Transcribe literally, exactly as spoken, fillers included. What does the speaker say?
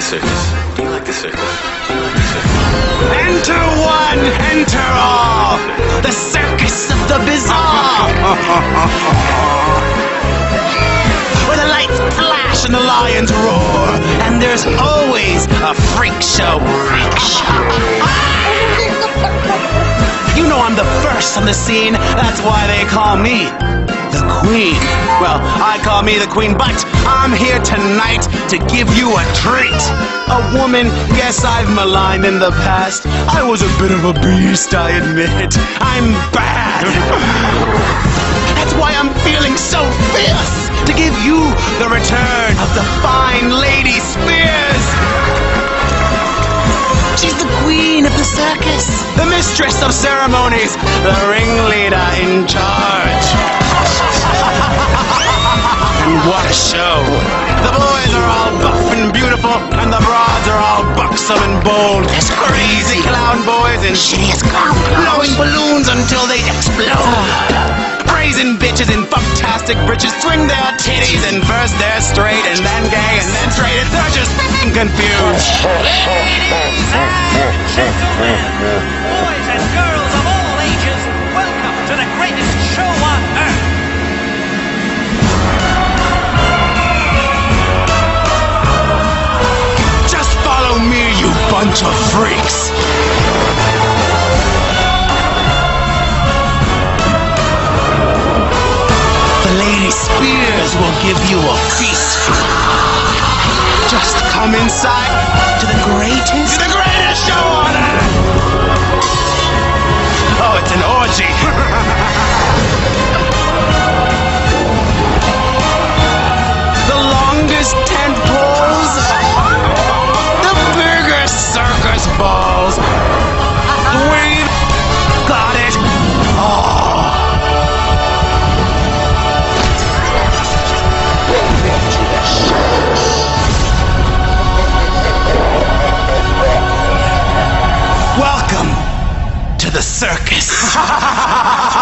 circus? Do you like the circus? Do you like the circus? Enter one, enter all, the circus of the bizarre. Where the lights flash and the lions roar, and there's always a freak show. Freak show. You know I'm the first on the scene, that's why they call me the Queen. Well, I call me the Queen, but I'm here tonight to give you a treat. A woman, yes, I've maligned in the past. I was a bit of a beast, I admit. I'm bad. That's why I'm feeling so fierce to give you the return of the fine Lady Spears. She's the queen of the circus, the mistress of ceremonies, the ringleader in charge. And what a show! The boys are all buff and beautiful, and the broads are all buxom and bold. There's crazy clown boys and shittiest clown blowing balloons until they explode. Praising bitches in fucktastic britches, swing their titties, and first they're straight, and then gay, and then straight, and they're just f***ing confused. Ladies and gentlemen, boys and girls of all ages, welcome to the greatest show on earth. Just follow me, you bunch of freaks. The Lady Spears will give you a feast. Just come inside to the greatest, the greatest show on earth. Oh, it's an orgy. The longest tent poles, the biggest circus balls. We've got it all. Welcome to the circus.